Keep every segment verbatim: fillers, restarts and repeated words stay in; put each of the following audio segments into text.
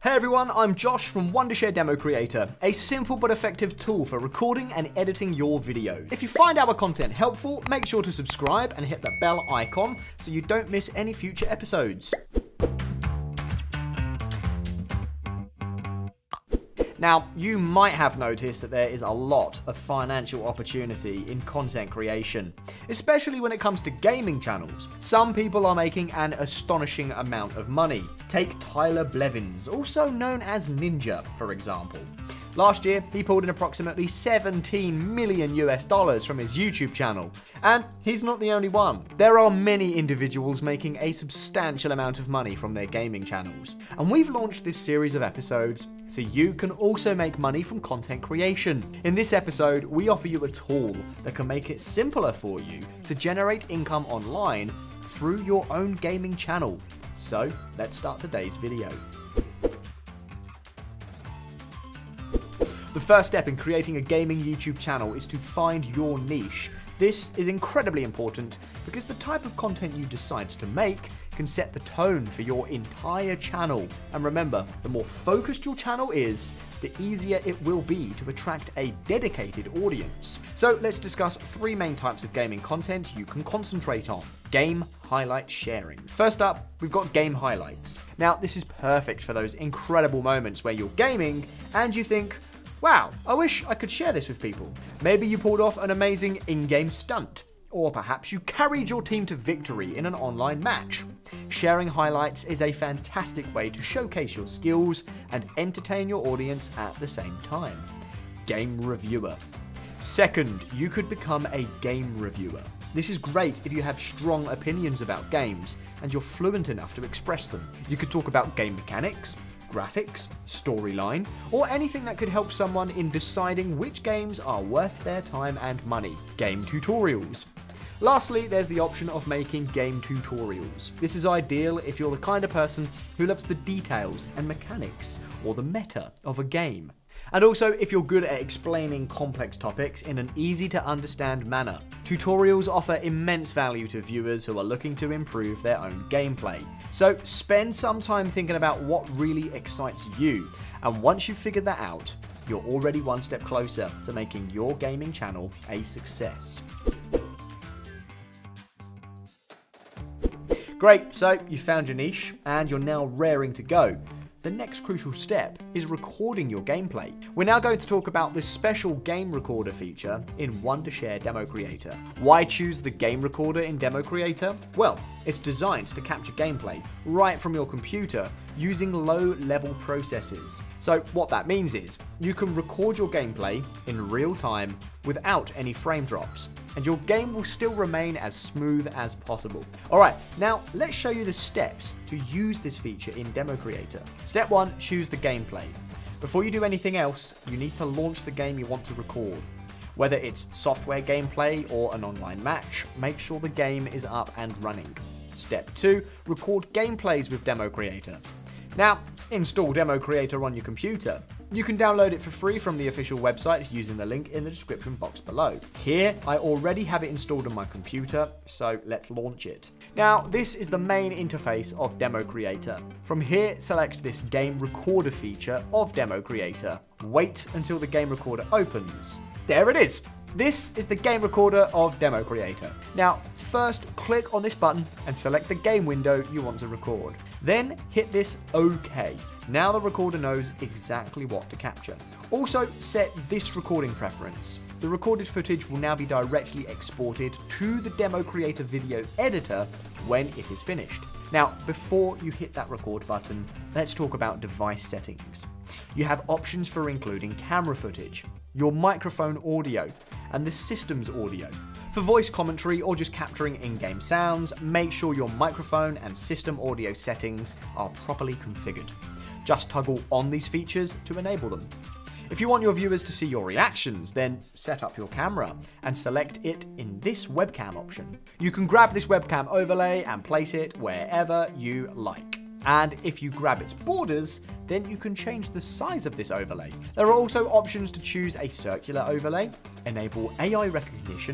Hey everyone, I'm Josh from Wondershare DemoCreator, a simple but effective tool for recording and editing your video. If you find our content helpful, make sure to subscribe and hit the bell icon so you don't miss any future episodes. Now, you might have noticed that there is a lot of financial opportunity in content creation, especially when it comes to gaming channels. Some people are making an astonishing amount of money. Take Tyler Blevins, also known as Ninja, for example. Last year, he pulled in approximately seventeen million U S dollars from his YouTube channel. And he's not the only one. There are many individuals making a substantial amount of money from their gaming channels. And we've launched this series of episodes so you can also make money from content creation. In this episode, we offer you a tool that can make it simpler for you to generate income online through your own gaming channel. So, let's start today's video. The first step in creating a gaming YouTube channel is to find your niche. This is incredibly important because the type of content you decide to make can set the tone for your entire channel. And remember, the more focused your channel is, the easier it will be to attract a dedicated audience. So let's discuss three main types of gaming content you can concentrate on. Game highlight sharing. First up, we've got game highlights. Now, this is perfect for those incredible moments where you're gaming and you think, wow, I wish I could share this with people. Maybe you pulled off an amazing in-game stunt, or perhaps you carried your team to victory in an online match. Sharing highlights is a fantastic way to showcase your skills and entertain your audience at the same time. Game reviewer. Second, you could become a game reviewer. This is great if you have strong opinions about games and you're fluent enough to express them. You could talk about game mechanics, graphics, storyline, or anything that could help someone in deciding which games are worth their time and money. Game tutorials. Lastly, there's the option of making game tutorials. This is ideal if you're the kind of person who loves the details and mechanics or the meta of a game. And also if you're good at explaining complex topics in an easy to understand manner. Tutorials offer immense value to viewers who are looking to improve their own gameplay. So spend some time thinking about what really excites you, and once you've figured that out, you're already one step closer to making your gaming channel a success. Great, so you found your niche and you're now raring to go. The next crucial step is recording your gameplay. We're now going to talk about this special game recorder feature in Wondershare DemoCreator. Why choose the game recorder in DemoCreator? Well, it's designed to capture gameplay right from your computer using low-level processes. So what that means is you can record your gameplay in real time without any frame drops, and your game will still remain as smooth as possible. Alright, now let's show you the steps to use this feature in DemoCreator. Step one, choose the gameplay. Before you do anything else, you need to launch the game you want to record. Whether it's software gameplay or an online match, make sure the game is up and running. Step two, record gameplays with DemoCreator. Now, install DemoCreator on your computer. You can download it for free from the official website using the link in the description box below. Here, I already have it installed on my computer, so let's launch it. Now, this is the main interface of DemoCreator. From here, select this game recorder feature of DemoCreator. Wait until the game recorder opens. There it is. This is the game recorder of DemoCreator. Now, first click on this button and select the game window you want to record. Then hit this OK. Now the recorder knows exactly what to capture. Also, set this recording preference. The recorded footage will now be directly exported to the DemoCreator video editor when it is finished. Now, before you hit that record button, let's talk about device settings. You have options for including camera footage, your microphone audio, and the system's audio. For voice commentary or just capturing in-game sounds, make sure your microphone and system audio settings are properly configured. Just toggle on these features to enable them. If you want your viewers to see your reactions, then set up your camera and select it in this webcam option. You can grab this webcam overlay and place it wherever you like. And if you grab its borders, then you can change the size of this overlay. There are also options to choose a circular overlay, enable A I recognition,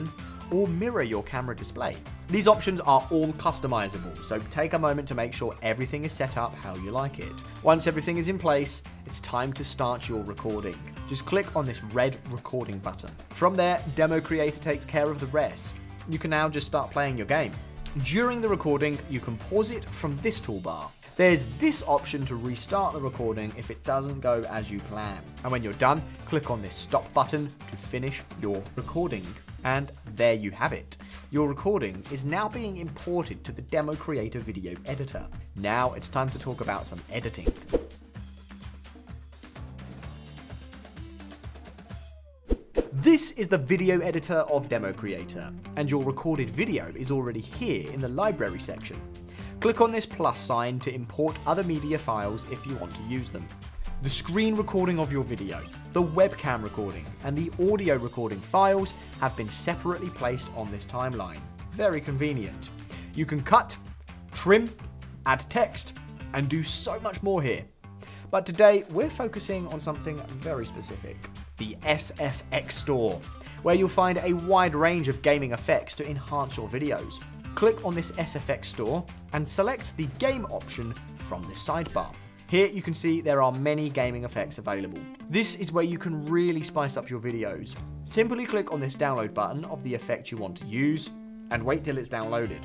or mirror your camera display. These options are all customizable, so take a moment to make sure everything is set up how you like it. Once everything is in place, it's time to start your recording. Just click on this red recording button. From there, DemoCreator takes care of the rest. You can now just start playing your game. During the recording, you can pause it from this toolbar. There's this option to restart the recording if it doesn't go as you plan. And when you're done, click on this stop button to finish your recording. And there you have it. Your recording is now being imported to the DemoCreator video editor. Now it's time to talk about some editing. This is the video editor of DemoCreator, and your recorded video is already here in the library section. Click on this plus sign to import other media files if you want to use them. The screen recording of your video, the webcam recording, and the audio recording files have been separately placed on this timeline. Very convenient. You can cut, trim, add text, and do so much more here. But today, we're focusing on something very specific, the S F X store, where you'll find a wide range of gaming effects to enhance your videos. Click on this S F X store and select the game option from this sidebar. Here you can see there are many gaming effects available. This is where you can really spice up your videos. Simply click on this download button of the effect you want to use and wait till it's downloaded.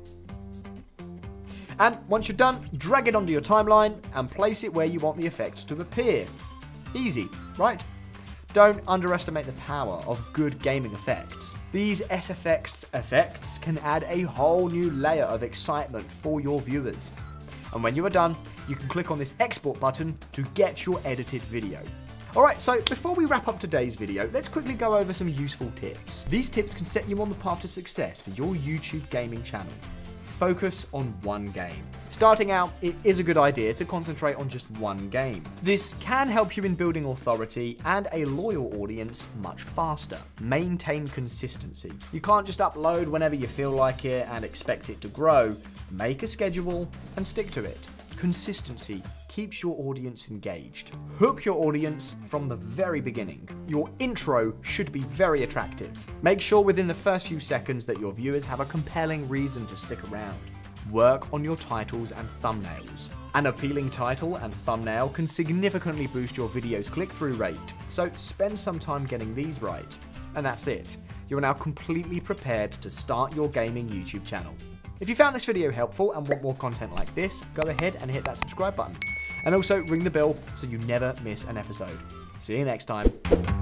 And once you're done, drag it onto your timeline and place it where you want the effect to appear. Easy, right? Don't underestimate the power of good gaming effects. These S F X effects can add a whole new layer of excitement for your viewers. And when you are done, you can click on this export button to get your edited video. Alright, so before we wrap up today's video, let's quickly go over some useful tips. These tips can set you on the path to success for your YouTube gaming channel. Focus on one game. Starting out, it is a good idea to concentrate on just one game. This can help you in building authority and a loyal audience much faster. Maintain consistency. You can't just upload whenever you feel like it and expect it to grow. Make a schedule and stick to it. Consistency keeps your audience engaged. Hook your audience from the very beginning. Your intro should be very attractive. Make sure within the first few seconds that your viewers have a compelling reason to stick around. Work on your titles and thumbnails. An appealing title and thumbnail can significantly boost your video's click-through rate, so spend some time getting these right. And that's it. You are now completely prepared to start your gaming YouTube channel. If you found this video helpful and want more content like this, go ahead and hit that subscribe button. And also ring the bell so you never miss an episode. See you next time.